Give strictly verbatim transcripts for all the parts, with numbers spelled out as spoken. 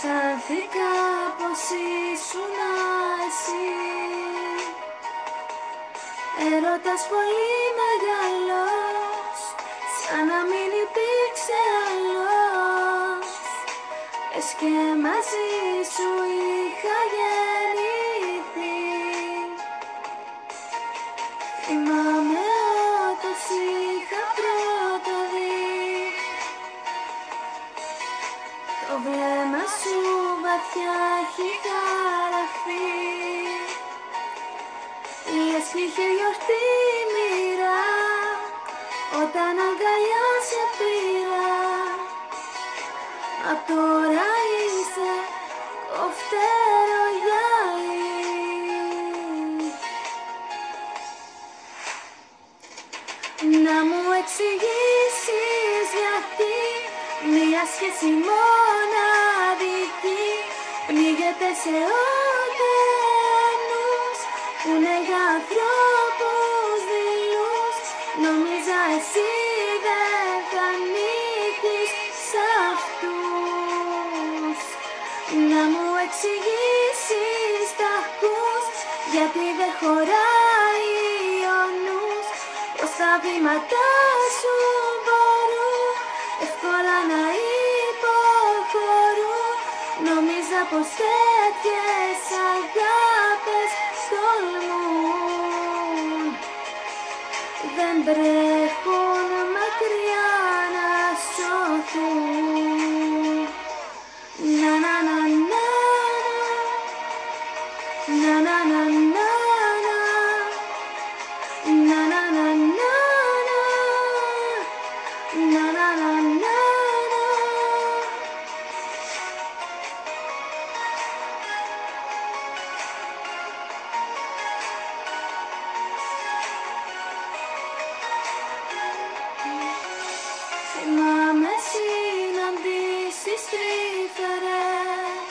Αισθάνθηκα πως ήσουν εσύ, έρωτας πολύ μεγάλος, σαν να μην υπήρξε άλλος. Λες και μαζί σου είχα γεννηθεί. Θυμάμαι όταν σ' είχα πρώτο δει, το βλέμμα σου βαθιά έχει χαραχθεί. Λες κι είχε γιορτή η μοίρα όταν αγκαλιά σε πήρα. Μα τώρα είσαι κοφτερό γυαλί. Να μου εξηγήσεις γιατί μια σχέση μοναδική πνίγεται σε ωκεανούς που είναι για ανθρώπους δειλούς. Νόμιζα εσύ δεν θα ανήκεις σ' αυτούς. Να μου εξηγήσεις τ' ακούς γιατί δεν χωράει ο νους, πως τα βήματα σου μπορούν εύκολα να υποχωρούν. Νόμιζα πως τέτοιες αγάπες τολμούν, δεν τρέχουν μακριά να σωθούν. Να να να να να να να να να να να να να να να. Θυμάμαι συναντήσεις τρυφερές,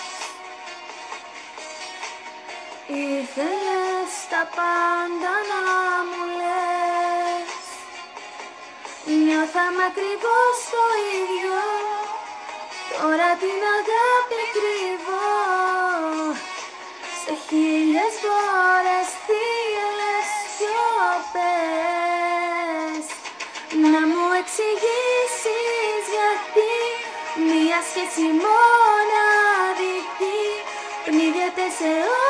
ήθελες τα πάντα να μου λες. Νιώθαμε ακριβώς το ίδιο, τώρα την αγάπη κρύβω σε χίλιες φορές θύελλες σιωπές. Να μου εξηγήσεις γιατί μια σχέση μοναδική πνίγεται σε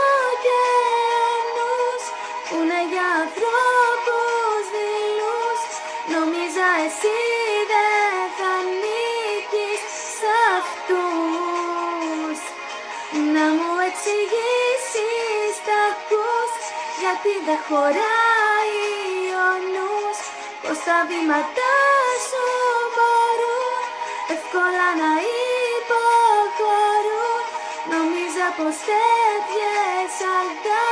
ωκεανούς που είναι για ανθρώπους δειλούς. Νόμιζα εσύ δεν θα ανήκεις σ' αυτούς. Να μου εξηγήσεις τ' ακούς γιατί δεν χωράει ο νους, πως τα βήματα σου μπορούν εύκολα να υποχωρούν. Νόμιζα πως τέτοιες αγάπες